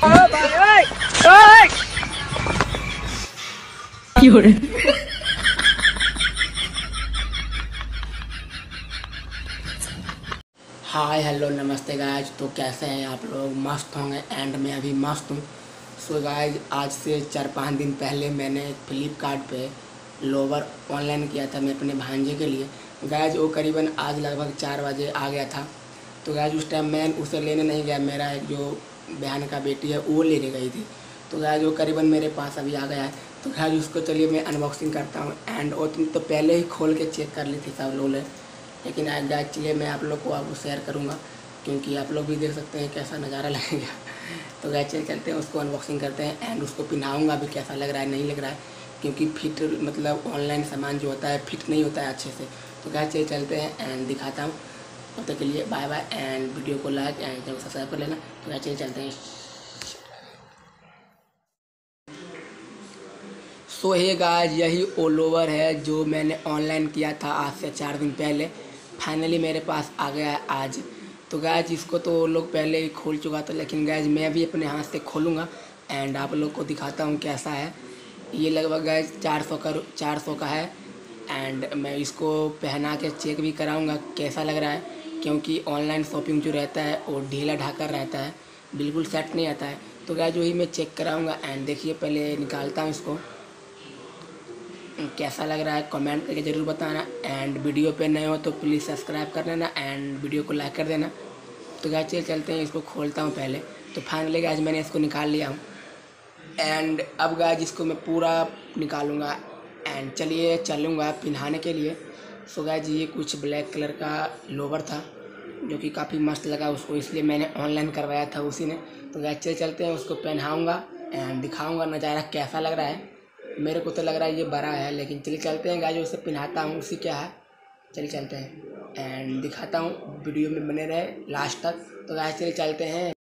Hi hello नमस्ते guys. तो कैसे हैं आप लोग? मस्त होंगे एंड मैं अभी मस्त हूँ। सो गाइज आज से 4-5 दिन पहले मैंने फ्लिपकार्ट पे लोवर ऑनलाइन किया था मैं अपने भांजे के लिए। गाइज वो करीबन आज लगभग 4 बजे आ गया था। तो गाइज उस टाइम मैं उसे लेने नहीं गया, मेरा एक जो बहन का बेटी है वो लेने गई थी। तो गाइज वो करीबन मेरे पास अभी आ गया है। तो गाइज उसको चलिए मैं अनबॉक्सिंग करता हूँ। एंड वो तो पहले ही खोल के चेक कर ली थी सब लोग ने, लेकिन आज एक्चुअली मैं आप लोग को आपको शेयर करूँगा क्योंकि आप लोग भी देख सकते हैं कैसा नज़ारा लगेगा। तो गाइस चलते हैं उसको अनबॉक्सिंग करते हैं एंड उसको पहनाऊँगा भी कैसा लग रहा है नहीं लग रहा है, क्योंकि फिट मतलब ऑनलाइन सामान जो होता है फिट नहीं होता है अच्छे से। तो गाइस चलते हैं एंड दिखाता हूँ। तब तक के लिए बाय बाय एंड वीडियो को लाइक एंड सब्सक्राइब कर लेना। तो गाइस चलते हैं। सो हे गाइस यही ओ लोवर है जो मैंने ऑनलाइन किया था आज से 4 दिन पहले। फाइनली मेरे पास आ गया है आज। तो गाइस इसको तो लोग पहले ही खोल चुका था, लेकिन गाइस मैं भी अपने हाथ से खोलूँगा एंड आप लोग को दिखाता हूँ कैसा है। ये लगभग गाइस 400 का है एंड मैं इसको पहना के चेक भी कराऊँगा कैसा लग रहा है, क्योंकि ऑनलाइन शॉपिंग जो रहता है वो ढीला ढाकर रहता है, बिल्कुल सेट नहीं आता है। तो गाइस वही मैं चेक कराऊँगा एंड देखिए पहले निकालता हूँ इसको, कैसा लग रहा है कमेंट करके ज़रूर बताना। एंड वीडियो पे नए हो तो प्लीज़ सब्सक्राइब कर देना एंड वीडियो को लाइक कर देना। तो गाइस चलते हैं, इसको खोलता हूँ पहले। तो फाइनली गाइस मैंने इसको निकाल लिया हूँ एंड अब गाइस इसको मैं पूरा निकालूंगा एंड चलिए चलूँगा पहनाने के लिए। सो गाइस ये कुछ ब्लैक कलर का लोवर था जो कि काफ़ी मस्त लगा उसको, इसलिए मैंने ऑनलाइन करवाया था उसी ने। तो गाइस चलते हैं, उसको पहनाऊँगा एंड दिखाऊँगा नज़ारा कैसा लग रहा है। मेरे को तो लग रहा है ये बड़ा है, लेकिन चलिए चलते हैं गाइस उसे पहनाता हूँ उसी क्या है। चलिए चलते हैं एंड दिखाता हूँ, वीडियो में बने रहे लास्ट तक। तो गाइस चलिए चलते हैं।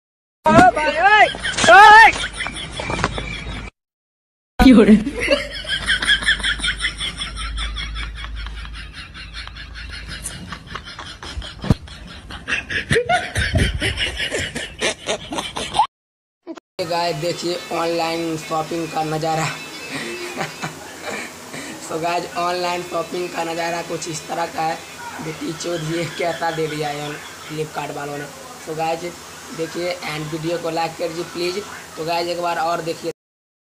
गाइस देखिए ऑनलाइन शॉपिंग का नज़ारा। सो गाइस ऑनलाइन शॉपिंग का नज़ारा कुछ इस तरह का है। बेटी चोद ये कैसा दे दिया है फ्लिपकार्ट वालों ने। सो गाइस देखिए एंड वीडियो को लाइक कर दीजिए प्लीज़। तो गाइस एक बार और देखिए।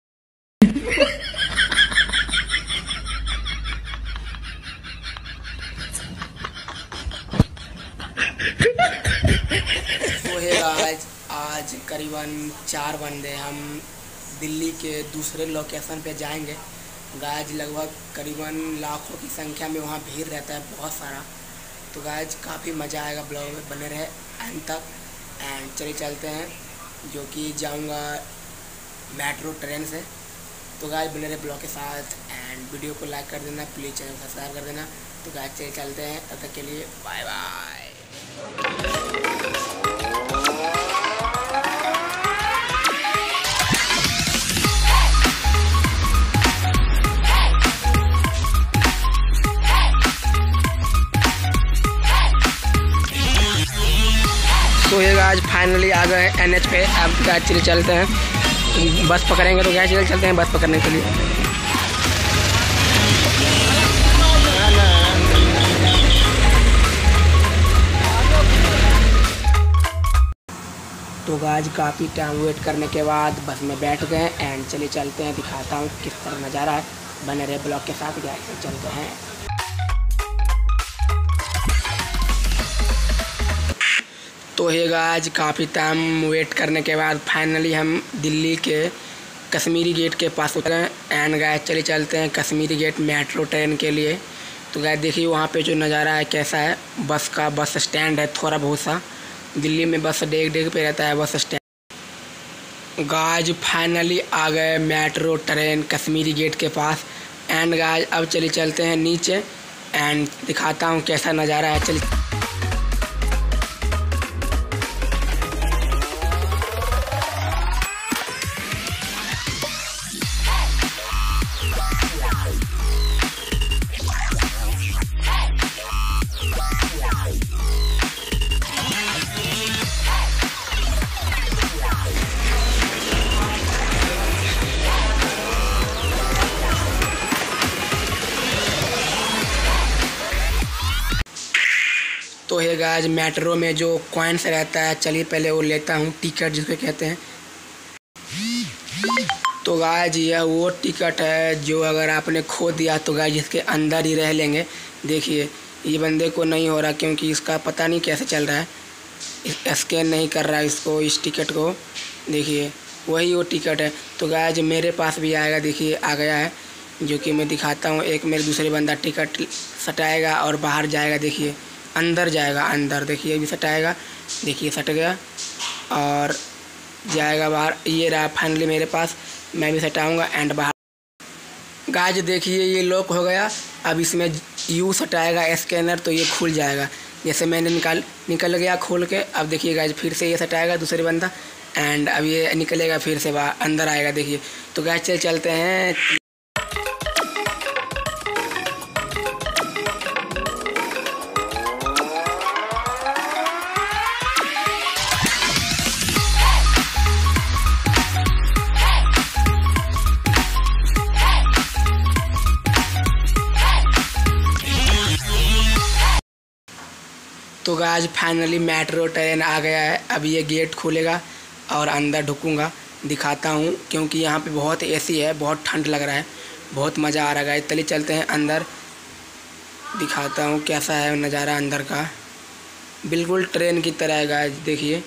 तो है गाइस आज करीबन 4 बंदे हम दिल्ली के दूसरे लोकेशन पे जाएंगे। गाइस लगभग करीबन लाखों की संख्या में वहाँ भीड़ रहता है बहुत सारा। तो गाइस काफ़ी मज़ा आएगा, ब्लॉग में बने रहे एंड तक। एंड चलिए चलते हैं, जो कि जाऊँगा मेट्रो ट्रेन से। तो गाइस बने रहे ब्लॉग के साथ एंड वीडियो को लाइक कर देना प्लीज़, चैनल सब्सक्राइब कर देना। तो गाइस चलिए चलते हैं, तब तक के लिए बाय बाय। तो ये आज फाइनली आ गए NH पे। अब एक्चुअली चलते हैं, बस पकड़ेंगे। तो गैस चलते हैं बस पकड़ने के लिए। तो गाइस काफ़ी टाइम वेट करने के बाद बस में बैठ गए एंड चलिए चलते हैं, दिखाता हूँ किस तरह नज़ारा है। बने रहे ब्लॉग के साथ, गैस चलते हैं। तो है गाइस काफ़ी टाइम वेट करने के बाद फाइनली हम दिल्ली के कश्मीरी गेट के पास उतरे एंड गाइस चलिए चलते हैं कश्मीरी गेट मेट्रो ट्रेन के लिए। तो गाइस देखिए वहाँ पे जो नज़ारा है कैसा है, बस स्टैंड है थोड़ा बहुत सा। दिल्ली में बस डेग पे रहता है बस स्टैंड। गाइस फाइनली आ गए मेट्रो ट्रेन कश्मीरी गेट के पास एंड गाइस अब चलिए चलते हैं नीचे एंड दिखाता हूँ कैसा नज़ारा है। चलिए गाइस मेट्रो में जो कॉइन्स रहता है, चलिए पहले वो लेता हूँ, टिकट जिसको कहते हैं। तो गाइस यह वो टिकट है जो अगर आपने खो दिया तो गाइस इसके अंदर ही रह लेंगे। देखिए ये बंदे को नहीं हो रहा क्योंकि इसका पता नहीं कैसे चल रहा है, स्कैन नहीं कर रहा है इसको, इस टिकट को। देखिए वही वो टिकट है। तो गाइस मेरे पास भी आएगा, देखिए आ गया है, जो कि मैं दिखाता हूँ। एक मेरे दूसरे बंदा टिकट सटाएगा और बाहर जाएगा, देखिए अंदर जाएगा, अंदर देखिए अभी सटाएगा, देखिए सट गया और जाएगा बाहर। ये रहा फाइनली मेरे पास, मैं भी सटाऊँगा एंड बाहर। गाइस देखिए ये लॉक हो गया, अब इसमें यू सटाएगा स्कैनर तो ये खुल जाएगा। जैसे मैंने निकल गया खोल के। अब देखिए गाइस फिर से ये सटाएगा दूसरे बंदा एंड अब ये निकलेगा, फिर से बाहर अंदर आएगा। देखिए तो गाइस चलते हैं। तो गाइस फाइनली मेट्रो ट्रेन आ गया है। अब ये गेट खुलेगा और अंदर ढुकूँगा, दिखाता हूँ क्योंकि यहाँ पे बहुत एसी है, बहुत ठंड लग रहा है, बहुत मज़ा आ रहा है। चलिए चलते हैं अंदर, दिखाता हूँ कैसा है नज़ारा अंदर का, बिल्कुल ट्रेन की तरह है गाइस। देखिए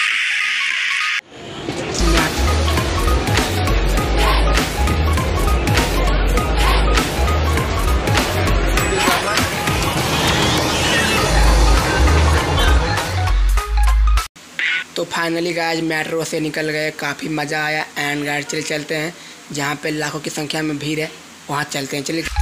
तो फाइनली गाइस मेट्रो से निकल गए, काफ़ी मज़ा आया एंड गाइस चलते हैं जहाँ पे लाखों की संख्या में भीड़ है वहाँ चलते हैं। चलिए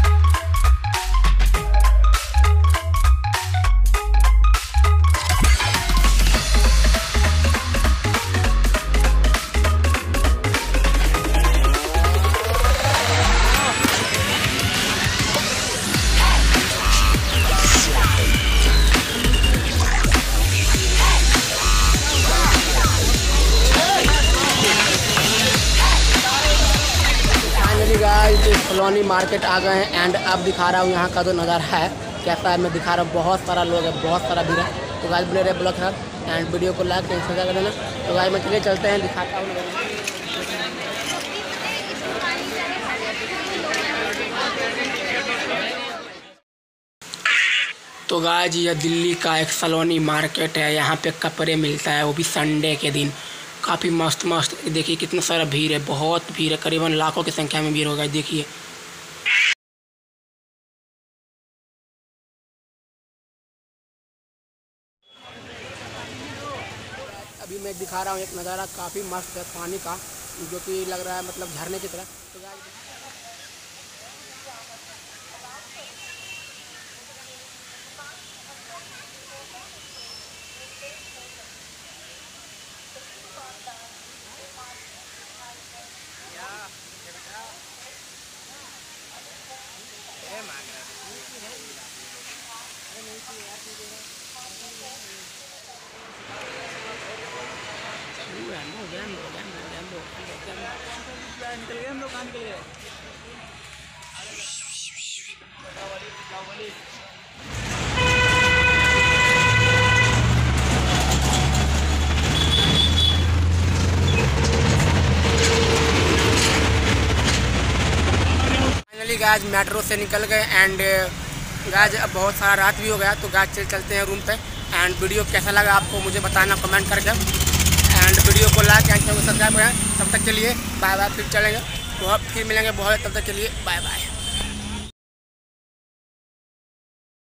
गाइस कॉलोनी मार्केट आ गए हैं एंड अब दिखा रहा हूँ यहाँ का जो नज़ारा है कैसा है, मैं दिखा रहा हूँ। बहुत सारा लोग है, बहुत सारा भीड़ है। तो गाइस बने रहे ब्लॉग है एंड वीडियो को लाइक एंड शेयर कर देना। तो गाइस मैं चलिए चलते हैं, दिखाता हूँ। तो गाइस ये दिल्ली का एक सलोनी मार्केट है, यहाँ पे कपड़े मिलता है, वो भी संडे के दिन। काफ़ी मस्त मस्त, देखिए कितना सारा भीड़ है, बहुत भीड़ है, करीबन लाखों की संख्या में भीड़ होगा। देखिए अभी मैं दिखा रहा हूँ एक नज़ारा काफ़ी मस्त है पानी का, जो कि लग रहा है मतलब झरने की तरह। तो निकल गए हम लोग, कहाँ निकल गए? फाइनली गाइस मेट्रो से निकल गए एंड गाइस अब बहुत सारा रात भी हो गया। तो गाइस चलते हैं रूम पे एंड वीडियो कैसा लगा आपको मुझे बताना कमेंट करके एंड वीडियो को लाइक एंड सब्सक्राइब करें। तब तक के लिए बाय बाय, फिर चलेंगे बहुत, फिर मिलेंगे बहुत, तब तक के लिए बाय बाय।